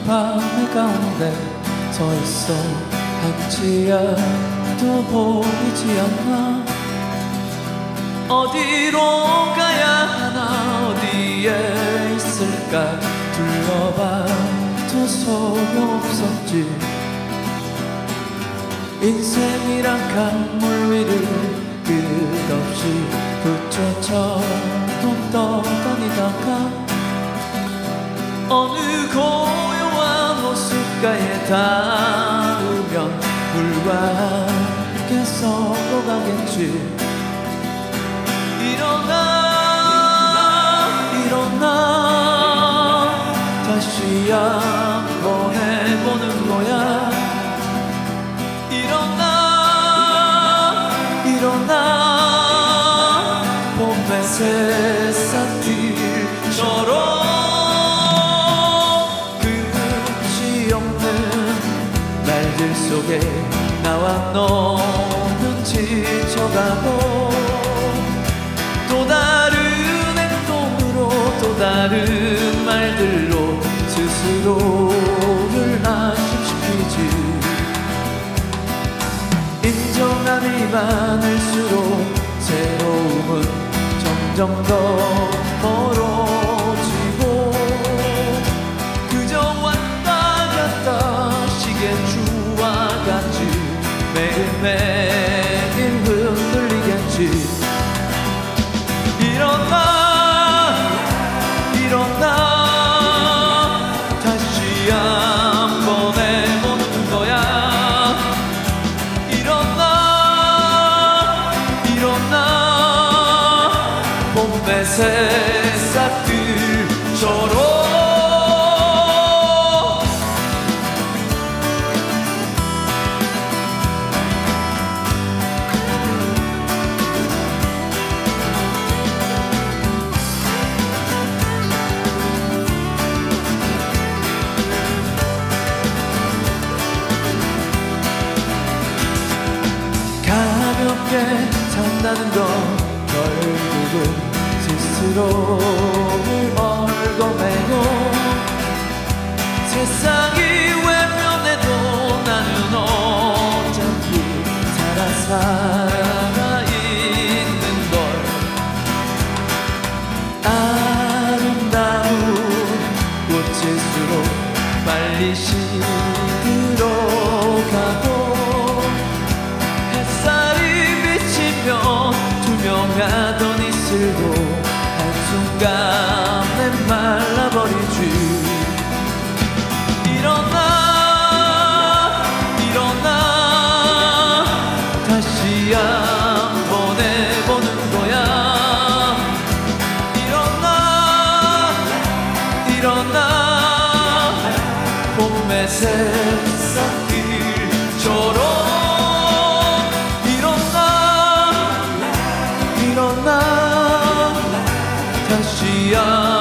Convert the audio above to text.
밤의 가운데 서 있어 한치야도 보이지 않나. 어디로 가야 하나 어디에 있을까 둘러봐도 소용없었지. 인생이란 강물 위를 끝없이 부처처럼 떠다니다가 어느 고요한 호숫가에 닿으면 물과 함께 썩어가겠지. 일어나 다시 한번 해보는 거야. 일어나 봄의 새싹들처럼 끝이 없는 날들 속에 나와 너는 지쳐가고 또 다른 행동으로 또 다른 말들로 스스로를 안심시키지. 인정함이 많을수록 새로움은 점점 더 멀어지고 그저 왔다 갔다 시계추와 같이 매일매일 흔들리겠지. 일어나 다시 한번 해보는 거야. 일어나 봄의 새싹들처럼 가볍게 산다는 건 결국은 스스로를 얽어매고 세상이 외면해도 나는 어차피 살아있는 걸. 아름다운 꽃일수록 빨리 시들어가고 투명하던 이슬도 한순간에 말라버리지. 일어나 다시 한번 해보는 거야. 일어나 봄의 새싹들처럼 일어나 다시